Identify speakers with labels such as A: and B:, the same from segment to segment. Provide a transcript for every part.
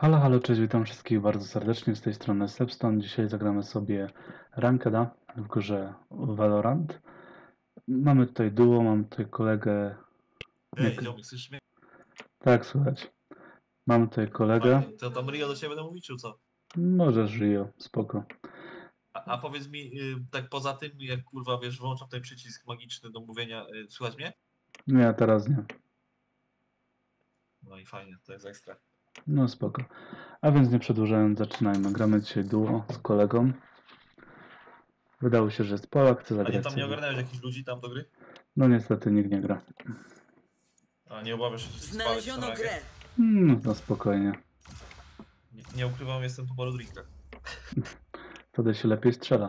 A: Halo, halo, cześć, witam wszystkich bardzo serdecznie z tej strony Sepstone. Dzisiaj zagramy sobie Rankeda w grze Valorant. Mamy tutaj duo, mam tutaj kolegę...
B: Ej, ziomek, słyszysz mnie?
A: Tak, słychać. Mamy tutaj kolegę.
B: Fajnie. To tam Rio do ciebie będę mówić, czy co?
A: Możesz, Rio, spoko.
B: A powiedz mi, tak poza tym, jak kurwa, wiesz, włączam ten przycisk magiczny do mówienia, słuchać mnie?
A: Nie, teraz nie.
B: No i fajnie, to jest ekstra.
A: No spoko. A więc nie przedłużając, zaczynajmy. Gramy dzisiaj duo z kolegą. Wydało się, że jest Polak, chce
B: A nie,
A: zagrać
B: tam nie
A: sobie.
B: ogarnąłeś jakichś ludzi tam do gry?
A: No niestety nikt nie gra.
B: A nie obawiasz się, że spalić
C: Znaleziono grę.
A: No spokojnie.
B: Nie ukrywam, jestem po paru drinkach.
A: Wtedy się lepiej strzela.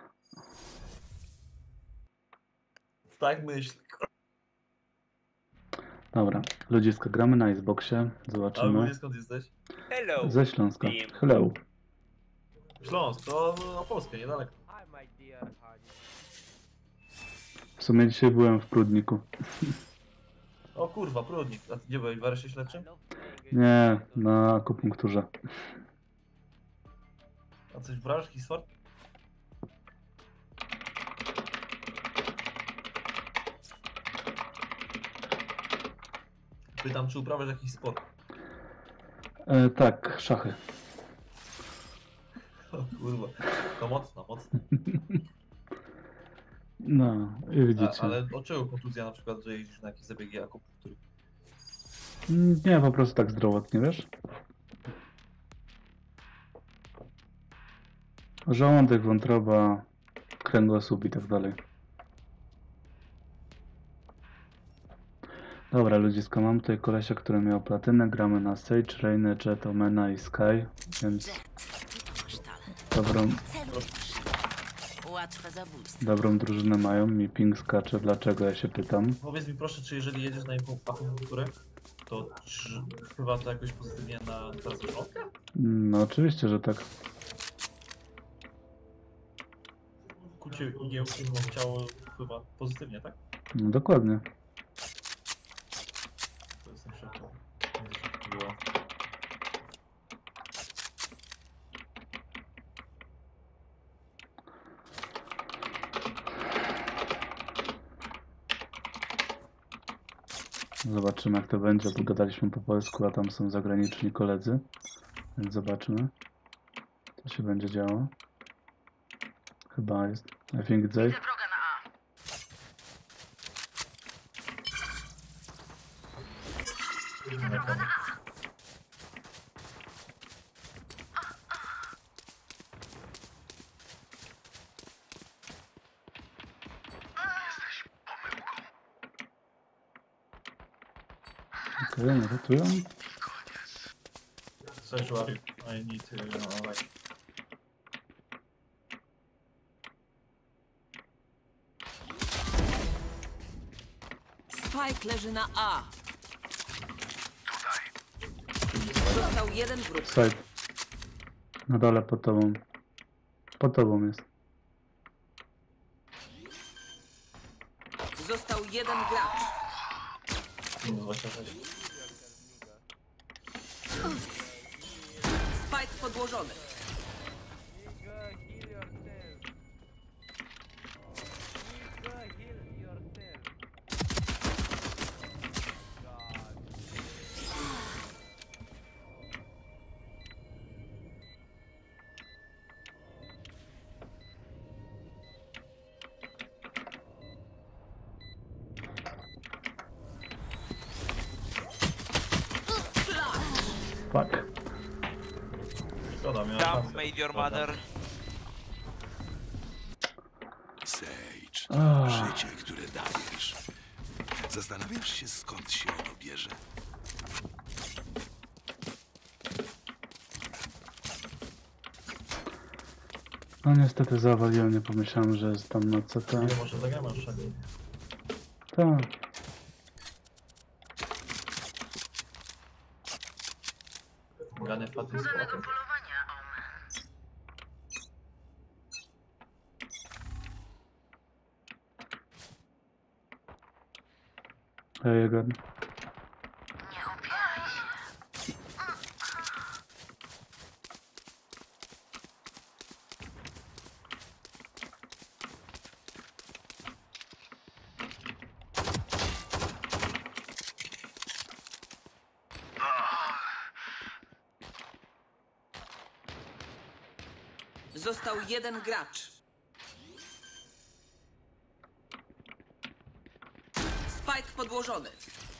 B: Tak myśl.
A: Dobra, ludziska, gramy na Xboxie.
B: A
A: Zobaczymy.
B: ogólnie skąd jesteś?
D: Hello.
A: Ze Śląska.
D: Team.
A: Hello.
B: Śląsk, to no, Polskę, niedaleko.
D: Hi, my dear honey.
A: W sumie dzisiaj byłem w Prudniku.
B: O kurwa, Prudnik. A ty gdzie byłeś, w areszcie śledczym?
A: Nie, na akupunkturze.
B: A coś brasz, Hisford? Pytam, czy uprawiasz jakiś sport?
A: Tak, szachy.
B: O kurwa, to mocno, mocno.
A: No, i widzicie.
B: Ale od czego kontuzja na przykład, że jeździsz na jakieś zabiegi akupunktury?
A: Nie, po prostu tak zdrowotnie, wiesz? Żołądek, wątroba, kręgosłup i tak dalej. Dobra, ludziska, mam tutaj kolesia, który miał platynę. Gramy na Sage, Rainę, Jet, Omena i Sky, więc
C: Łatwe zabójstwo.
A: dobrą drużynę mają. Mi ping skacze, dlaczego ja się pytam.
B: Powiedz mi proszę, czy jeżeli jedziesz na akupunkturę, to czy wpływa to jakoś pozytywnie na pracę żołądka?
A: No oczywiście, że tak.
B: Kucie igiełki w ciało wpływa pozytywnie, tak?
A: No dokładnie.
B: To jestem przekonany. Było.
A: Zobaczymy jak to będzie, bo gadaliśmy po polsku, a tam są zagraniczni koledzy. Więc zobaczymy, co się będzie działo. Chyba jest. I think it's safe. Okej, nie ratują.
B: Sanctuary, I need to, like...
C: Spike leży na A. Został jeden wróg.
A: Side. Na dole pod tobą. Pod tobą jest.
C: Został jeden gracz.
B: Minus 26.
C: Spike podłożony.
D: Nigga, heal yourself. Nigga, heal yourself. God.
A: Fuck.
B: Szkoda, miałem
D: Dump
B: szansę.
D: made your
B: Szkoda.
D: mother.
E: Sage,
A: Ah.
E: życie, które dajesz. Zastanawiasz się, skąd się ono bierze?
A: No niestety zawaliłem, nie pomyślałem, że jest tam na CT.
B: Ile może zagramy jeszcze?
A: Tak.
B: Gany faty z płatem.
A: Ej, Egan.
C: Został jeden gracz. Spike podłożony.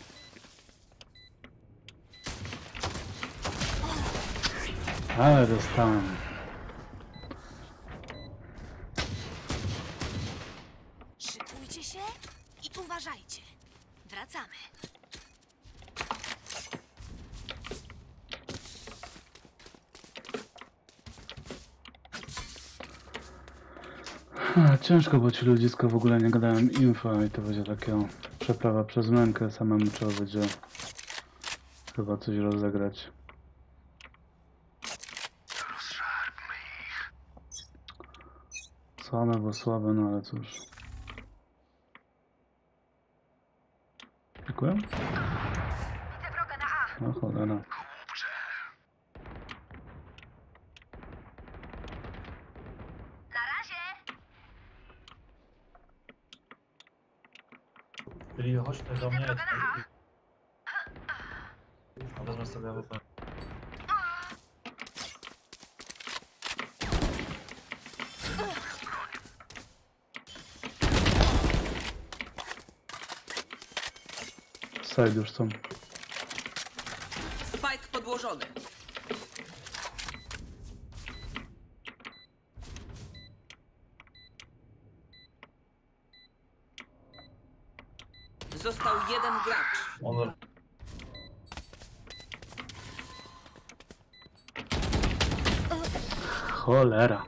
A: Ale dostałem.
F: Szykujcie się i uważajcie. Wracamy.
A: Ciężko, bo ci ludzisko w ogóle nie gadają info i to będzie taka przeprawa przez mękę. Samemu trzeba będzie chyba coś rozegrać. Słabe, bo słabe, no ale cóż. Dziękuję. No cholera.
B: Czyli chodź tutaj do mnie. Wezmę sobie AWP.
A: Side już są.
C: Spike podłożony. Został jeden gracz.
B: Honor.
A: Cholera.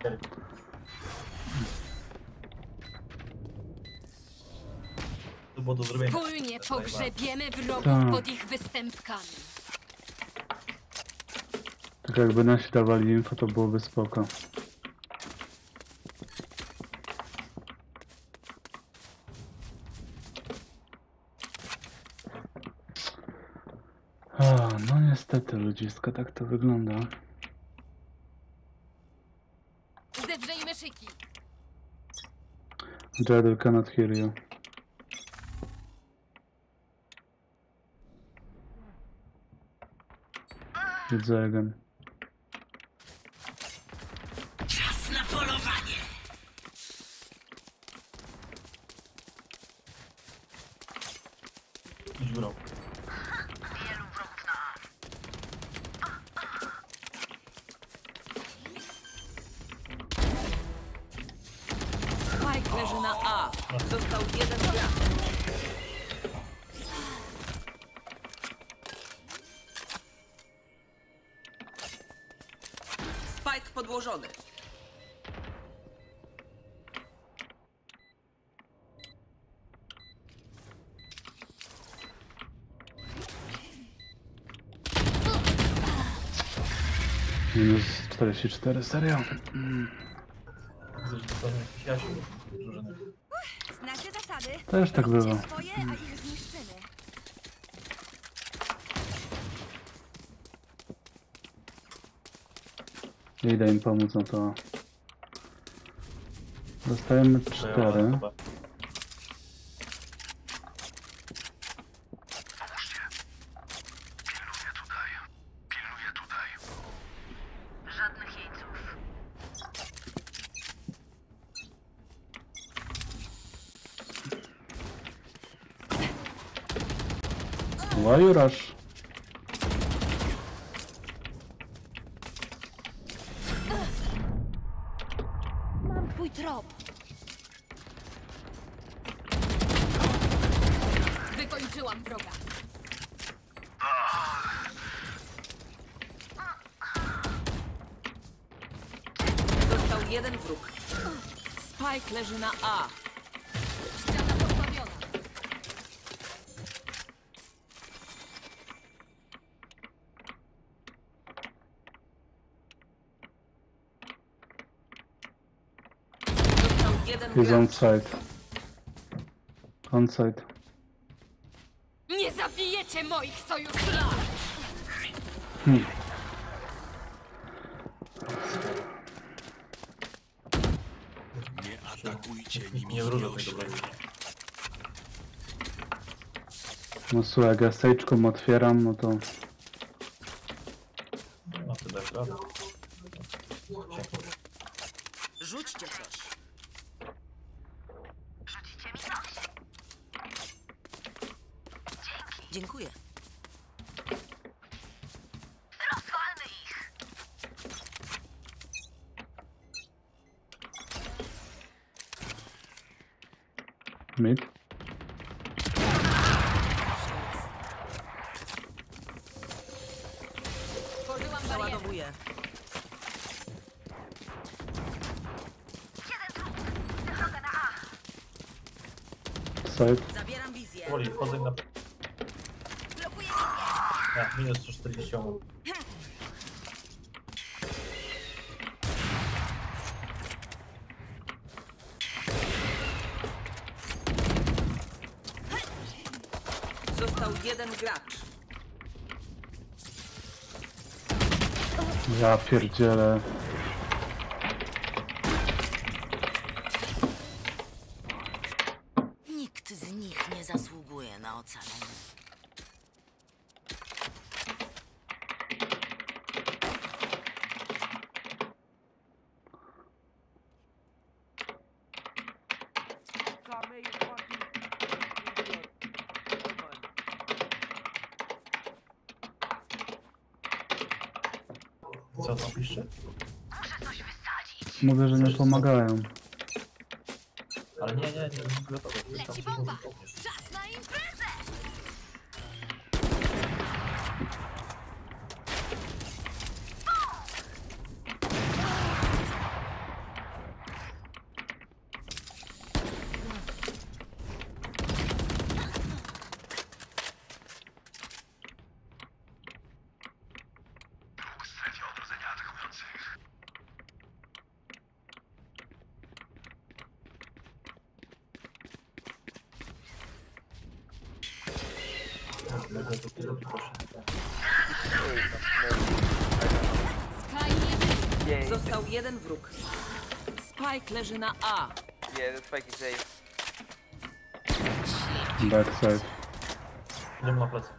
B: To było do zrobienia.
F: Wspólnie pogrzebiemy wrogów
A: Tak.
F: pod ich występkami.
A: Tak jakby nasi dawali info, to byłoby spoko. No niestety ludziska, tak to wygląda.
F: Zedrzyjmy szyki.
A: Jadel cannot hear you. Widzę again.
C: Czas na polowanie.
B: Idź górą.
C: Spike leży na A. Został jeden gracz. Spike podłożony.
A: Minus 44, serio?
B: Zresztą dostanie jakiś Jasiu do drużyny.
F: Znacie zasady.
A: Też tak bywa.
F: Róbcie swoje, a ich zniszczymy.
A: Idę im pomóc, no to... Dostajemy
B: To ja
A: 4.
B: chyba.
A: Why you rush?
F: Mam twój trop. Wykończyłam wroga.
C: Został jeden wróg. Spike leży na A.
F: Ściana postawiona.
C: Został jeden
A: He's on
C: gracz.
A: side. On side.
F: Nie zabijecie moich sojuszników!
E: Nie atakujcie, nim
B: Nie
E: ich
B: wróżę
E: nie
B: tego
E: oślepię.
B: broni.
A: No słuchaj, jak ja stage'ką otwieram, no to...
B: No ty dasz radę.
C: Rzućcie coś. Dziękuję.
A: Mid.
F: Tworzyłam barierę.
C: Załadowuję.
A: Side.
C: Zabieram wizję.
B: Powoli, wchodzę na...
F: Blokuję
B: Ja, minus 140 omu.
C: Został jeden gracz.
A: Ja pierdzielę.
C: Nikt z nich nie zasługuje na ocalenie.
D: Kame, you fucking idiot. Come on.
B: Co tam piszcie?
A: Mówię, że nie pomagają.
B: Ale nie gotowe.
F: Leci bomba! Czas na imprezę! Sky nie
D: Yeah,
C: Został jeden wróg. Spike leży na A.
D: yeah, the spike is A.
A: Backside.
B: Idziemy na plecy.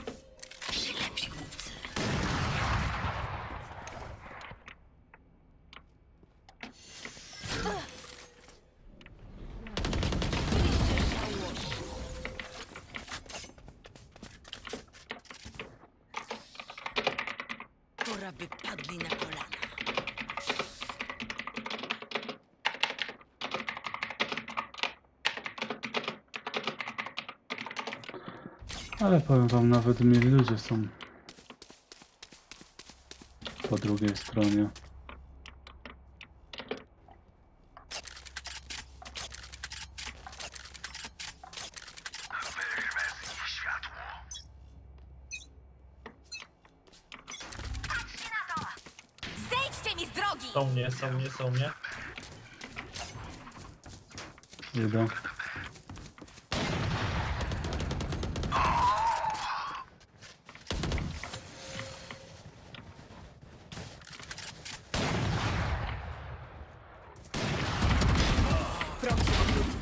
C: Pora by padli na kolana.
A: Ale powiem wam, nawet mili ludzie są po drugiej stronie.
F: Zejdźcie mi z drogi!
B: Są mnie.
A: Idę.
C: Proszę odwrócić.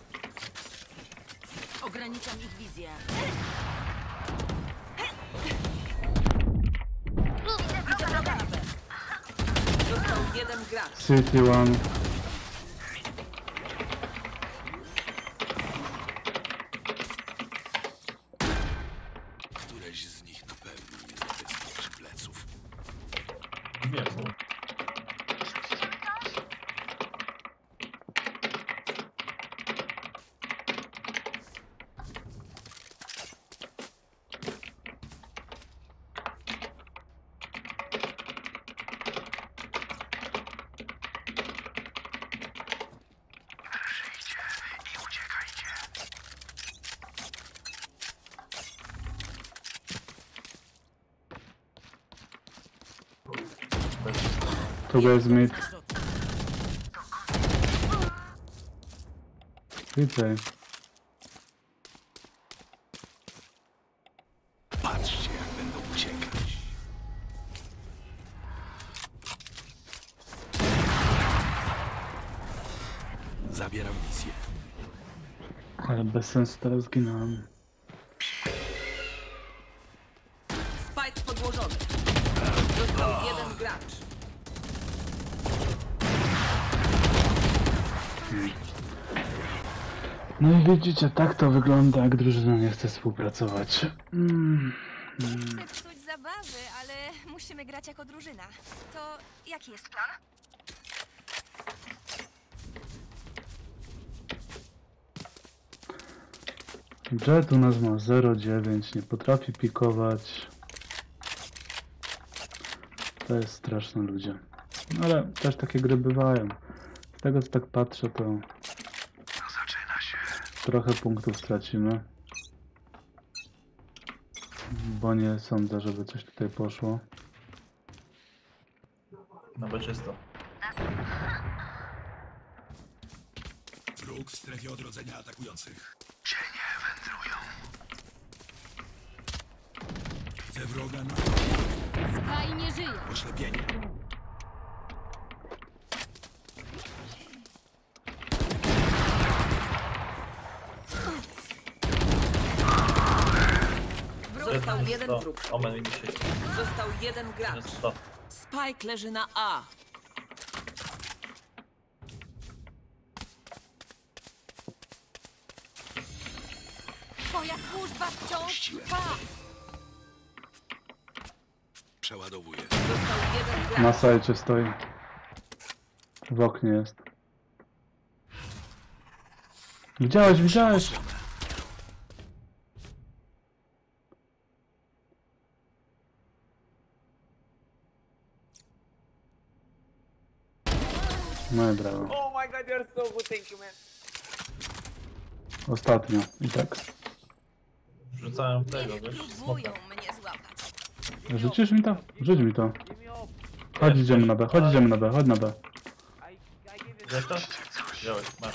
C: Ograniczam ich wizję. Widzę wroga na B. Został jeden gracz.
A: City one.
E: Któreś z nich na pewno nie zabezpieczy pleców.
B: Nie są.
A: Tu jest mid. Widzę.
E: Patrzcie, jak będą uciekać. Zabieram wizję.
A: Ale bez sensu teraz zginąłem.
C: Spike podłożony. Został jeden gracz.
A: No i widzicie, tak to wygląda, jak drużyna nie chce współpracować.
F: Chcę psuć zabawy, ale musimy grać jako drużyna. To jaki jest plan?
A: Jet u nas ma 0,9, nie potrafi pikować. To jest straszne, ludzie. No ale też takie gry bywają. Z tego co tak patrzę, to
E: Zaczyna się.
A: trochę punktów stracimy. Bo nie sądzę, żeby coś tutaj poszło.
B: No bo czysto.
E: Wróg w strefie odrodzenia atakujących. Cienie wędrują. Widzę wroga na
F: Sky nie żyje.
E: oślepienie.
C: Został jeden wróg.
B: Omen mi się.
C: Został jeden gracz.
B: 100.
C: Spike leży na A.
F: Twoja służba wciąż
E: Ściłem.
F: trwa.
E: Przeładowuję.
C: Został jeden gracz.
A: Na sajcie stoi. W oknie jest. Widziałeś, widziałeś! No i brawo.
D: Oh my god, you're so good, thank you, man.
A: Ostatnio. I tak.
B: Wrzucałem tego,
F: Niech
B: wiesz,
F: próbują
B: smoka.
F: mnie złapać.
A: Rzucisz mi to? Rzuć mi to.
D: Give me off.
A: Chodź, idziemy na B, chodź, idziemy na B, chodź na B.
D: I give it.
B: Wziąłeś to? Wziąłeś, masz.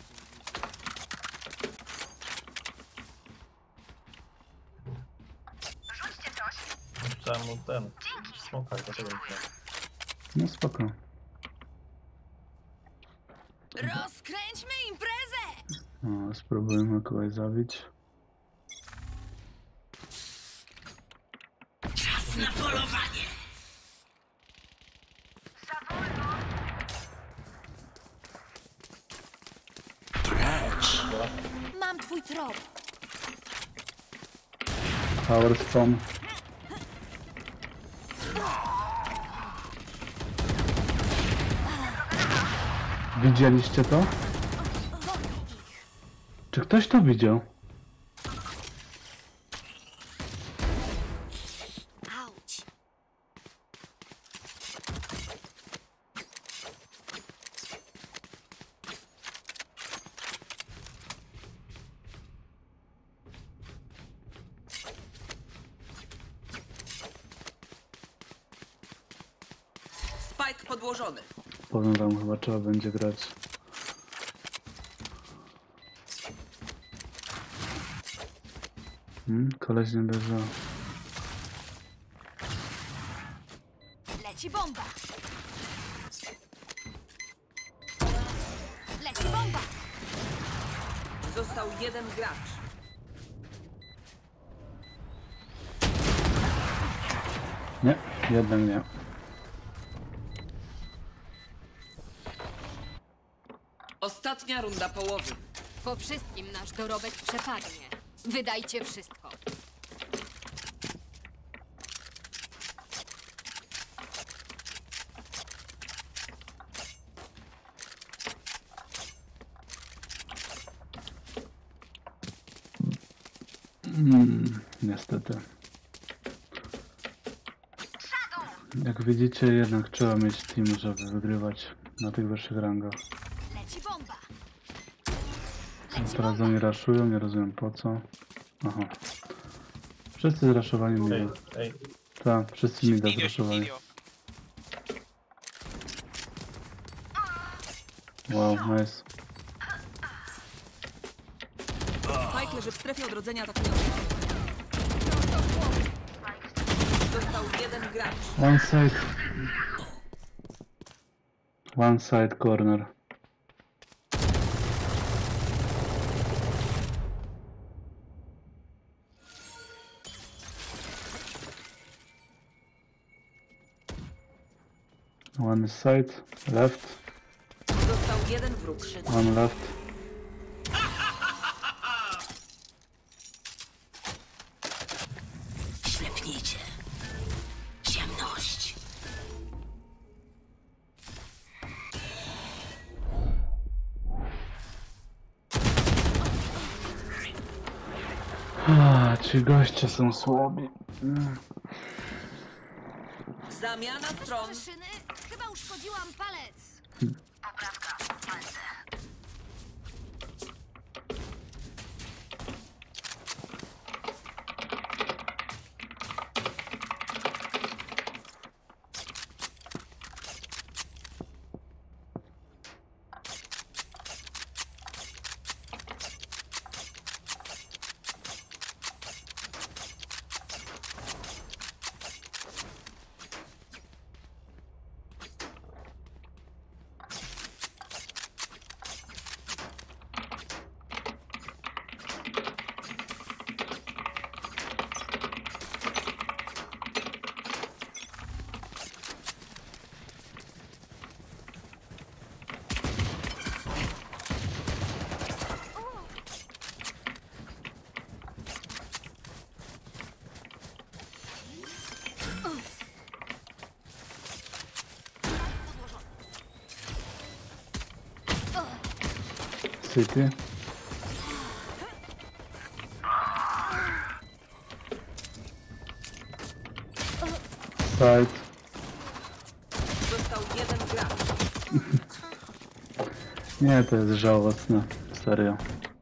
B: Wrzucałem mu ten smoka, dlaczego nie wziąłem?
A: No spoko.
F: Rozkręćmy imprezę!
A: O, spróbujmy kogoś zabić.
E: Precz!
F: Mam twój trop.
A: Power Stone. Widzieliście to? Czy ktoś to widział?
F: Auć.
C: Spike podłożony.
A: Powiem wam, chyba trzeba będzie grać. Koleś nie bierze.
F: Leci bomba. Leci bomba.
C: Został jeden gracz.
A: Nie, jednak nie.
C: Ostatnia runda połowy.
F: Po wszystkim nasz dorobek przepadnie. Wydajcie wszystko.
A: Niestety. Jak widzicie, jednak trzeba mieć team, żeby wygrywać na tych wyższych rangach.
F: Leci bomba. Leci
A: Teraz
F: bomba.
A: oni raszują, nie rozumiem po co. Aha. Wszyscy zraszowali
B: Ej,
A: mnie.
B: ej.
A: Tak, wszyscy mi zraszowali. Wow, nice.
C: Spike leży w strefie odrodzenia atakującego. Został jeden gracz.
A: One side. One side corner. One side, left.
C: Został Został jeden wróg.
A: One left.
C: Ślepnijcie. Ciemność.
A: Ci goście są słabi.
C: Zamiana stron.
F: Maszyny? Chyba uszkodziłam palec.
A: City. Side.
C: Został jeden gracz.
A: Nie, to jest żałosne. Serio.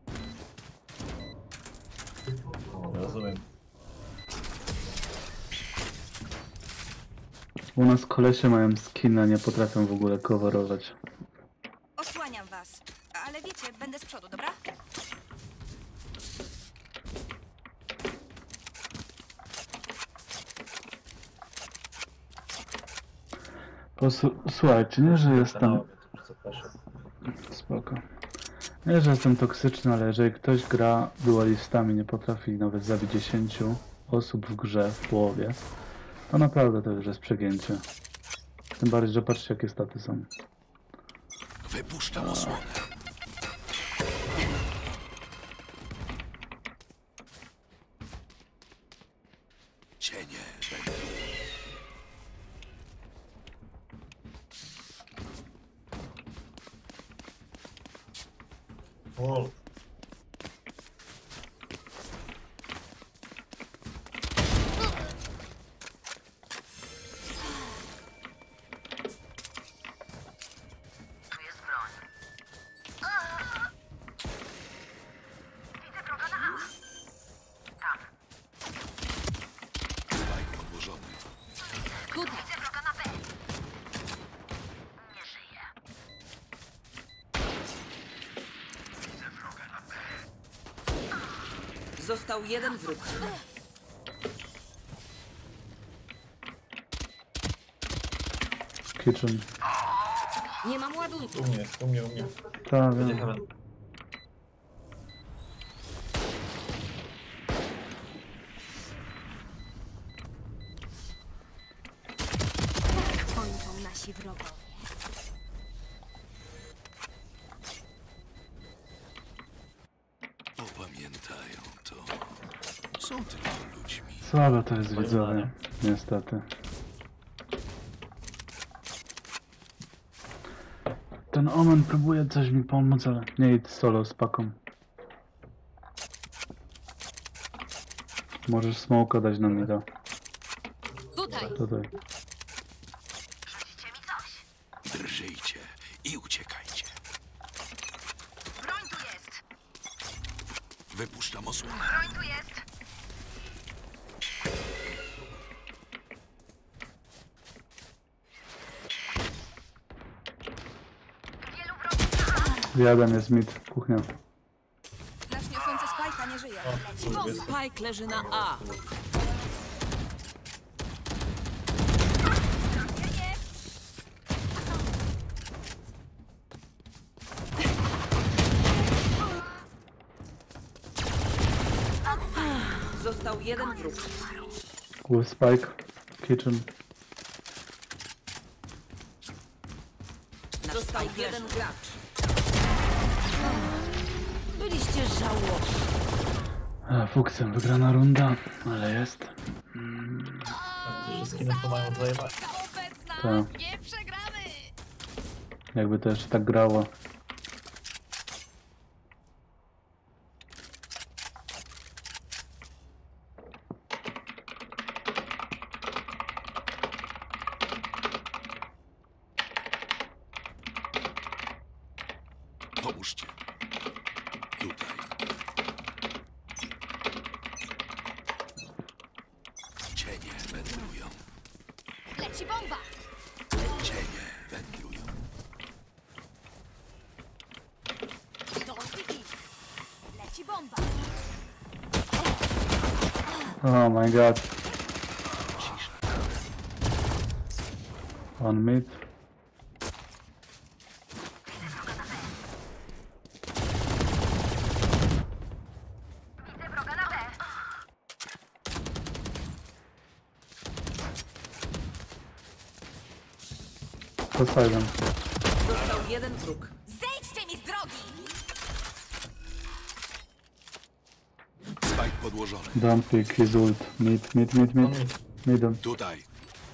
B: Rozumiem.
A: U nas kolesie mają skina, nie potrafią w ogóle coverować.
F: Osłaniam was. Ale wiecie, będę z przodu, dobra?
A: Słuchajcie, nie, że jestem... Spoko. Nie, że jestem toksyczny, ale jeżeli ktoś gra dualistami, nie potrafi nawet zabić 10 osób w grze w połowie, to naprawdę to już jest przegięcie. Tym bardziej, że patrzcie, jakie staty są.
E: Wypuszczam osłonę. Cienie będą.
B: O,
E: Spike odłożony.
C: Tutaj. Został jeden wróg.
A: Kitchen.
C: Nie mam ładunku.
B: u mnie.
A: Tak,
B: Będzie
A: wiem.
B: heaven.
F: Kończą nasi wrogowie.
E: Opamiętają to. Są tylko ludźmi.
A: Słabe to jest widzowie, niestety. Ten Omen próbuje coś mi pomóc, ale nie idź solo z paką. Możesz smoka dać na mida.
C: Tutaj.
A: Tutaj.
E: Drżyjcie i uciekajcie.
F: Broń tu jest!
E: Wypuszczam osłonę.
F: Broń tu jest! Wielu wrogów!
A: Jeden jest mid, kuchnia.
F: Nasz niosący spajka nie żyje.
C: Spike leży na A. Został jeden wróg.
A: With Spike. Kitchen.
C: Został jeden gracz. Byliście żałosni.
A: Fuksem wygrana runda, ale jest.
B: Te wszystkie to mają zajebać.
F: Obecna!
A: Tak.
F: Nie przegramy!
A: Jakby też tak grało.
E: Pomóżcie. Tutaj. Cienie wędrują.
F: Leci bomba!
E: Cienie wędrują.
F: Don't hit. Leci bomba!
A: Oh my god.
E: Cisza.
A: One mid. To silent.
C: Został jeden wróg.
F: Zejdźcie mi z drogi!
E: Spike podłożony.
A: Don't pick his ult. Mid, mid, mid,
B: No
A: mid.
B: mi
A: Middle.
E: Tutaj.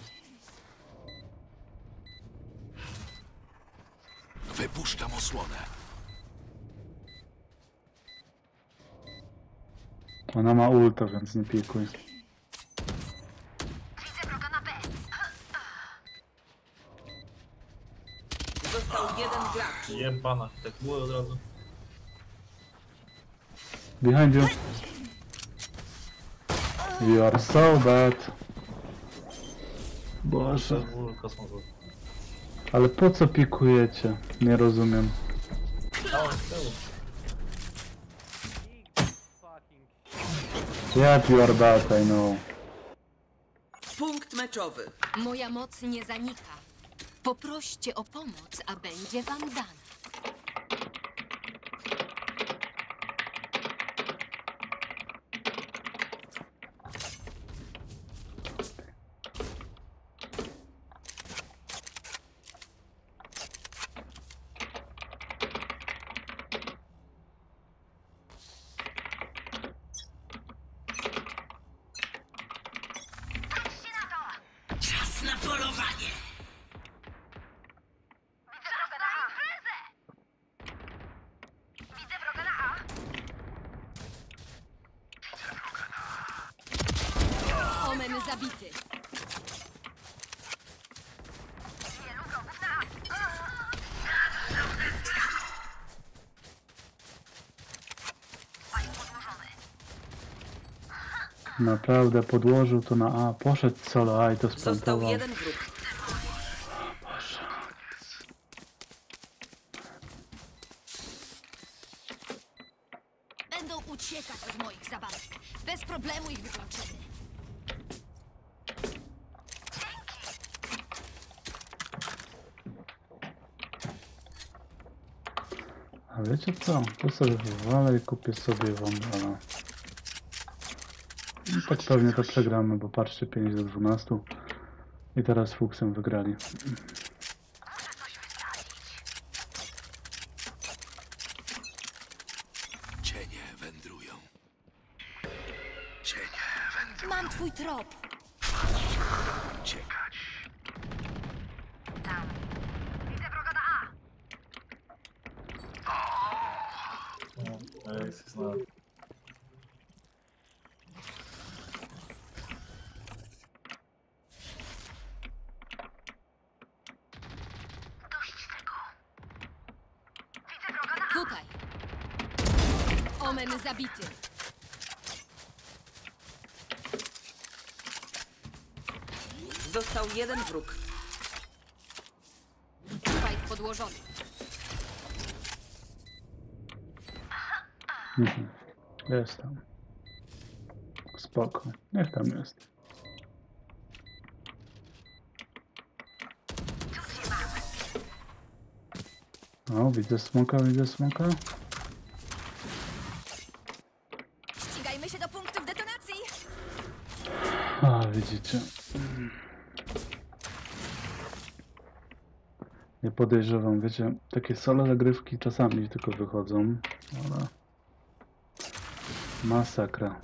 E: Wypuszczam osłonę.
A: Ona ma ulta, więc nie pikuj.
C: Został jeden gracz.
B: jebana. Tak było od razu.
A: Behind you. You are so bad. Boże.
B: Kosmos.
A: Ale po co pikujecie? Nie rozumiem.
B: A, z tyłu.
A: Yep, you are bad, I know.
C: Punkt meczowy.
G: Moja moc nie zanika. Poproście o pomoc, a będzie wam dana. Czas na polowanie! Omen zabity.
A: Naprawdę podłożył to na A. Poszedł solo A i to
C: Został
A: splantował.
C: jeden wróg.
A: Boże.
G: Będą uciekać od moich zabawek. Bez problemu ich wykończymy.
A: A wiecie co? To sobie wywalę i kupię sobie wandala. I tak pewnie to przegramy, bo patrzcie 5-12. I teraz Fuksem wygrali.
E: Cienie wędrują. Cienie wędrują.
G: Mam twój trop.
E: Uciekać.
B: Ej, jest na...
G: Tutaj. Omen zabity.
C: Został jeden wróg.
G: Spike podłożony.
A: Mhm. Jest tam. Spoko. Niech tam jest. O, widzę smoka, widzę smoka.
F: Ścigajmy się do punktów detonacji!
A: A, widzicie. Nie podejrzewam, wiecie, takie solo zagrywki czasami tylko wychodzą, ale Masakra.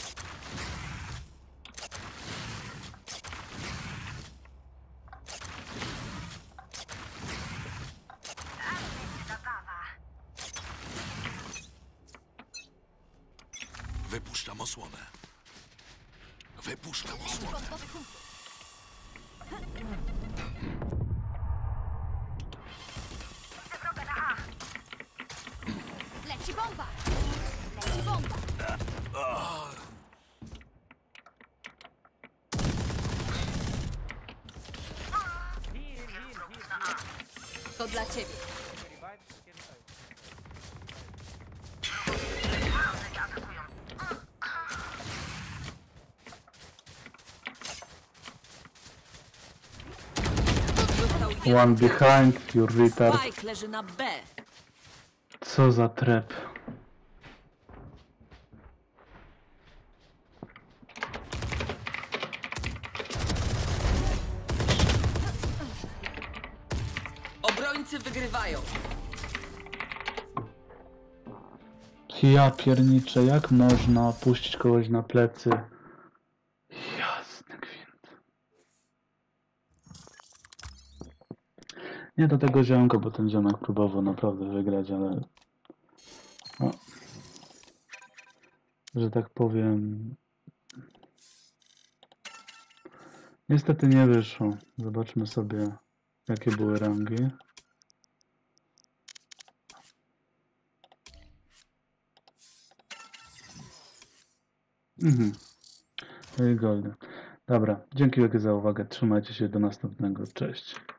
E: Wypuszczam osłonę. Wypuszczam osłonę.
G: Leci bomba! Leci bomba! To dla ciebie.
D: Revive, can revive.
C: Został jeden
A: One
C: wróg.
A: behind, you retard.
C: Spike leży na B.
A: Co za trep.
C: Obrońcy wygrywają.
A: Ja pierniczę, jak można puścić kogoś na plecy? Jasny gwint. Nie do tego ziomka, bo ten ziomek próbował naprawdę wygrać, ale... No. Że tak powiem... Niestety nie wyszło. Zobaczmy sobie, jakie były rangi. No i golden. Dobra, dzięki wielkie za uwagę. Trzymajcie się, do następnego. Cześć.